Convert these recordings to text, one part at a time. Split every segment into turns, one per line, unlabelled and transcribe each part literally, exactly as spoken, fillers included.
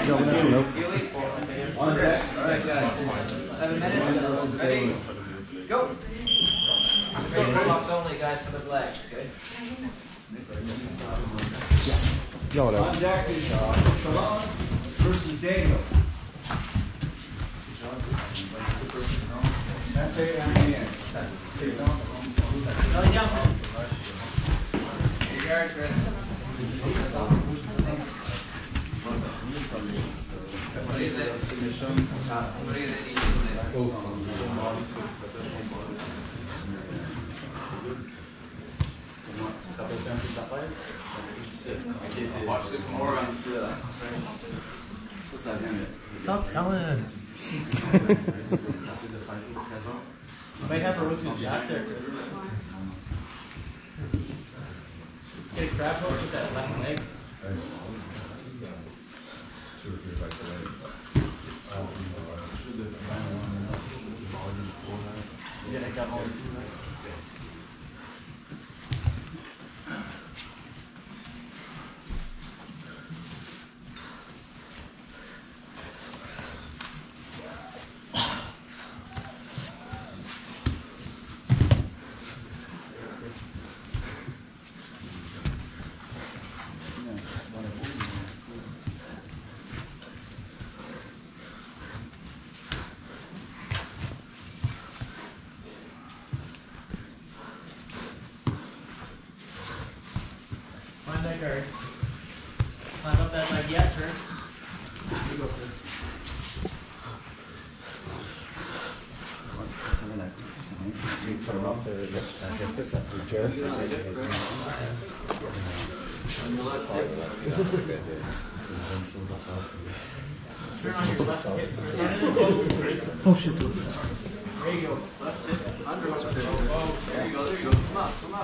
On deck. All right, guys. Seven minutes. Ready? Go. Warm-ups only, guys, for the flags. Okay. On deck is uh, Shalom versus Daniel. S A M A N. Here you are, Chris. What is it? What is it?
Stop telling. You might have a rotate back there. Get a crab hook with that left leg. Yeah, I got all the two, right? Find that guard. Climb up that leg. Yeah, turn. You go, Chris.
Put him up there. I guess this is the chair.
Turn on your left hip. Oh shit. There you go. Left hip. Under left hip. Oh, there you go. There you go. Come up. Come up.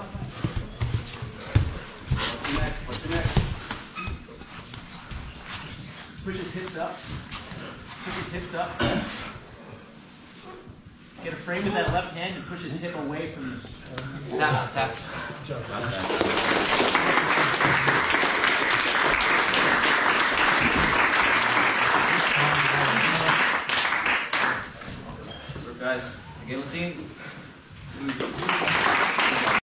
What's the neck? What's the neck? Push his hips up. Push his hips up. Get a frame with that left hand and push his hip away from the tap. Tap.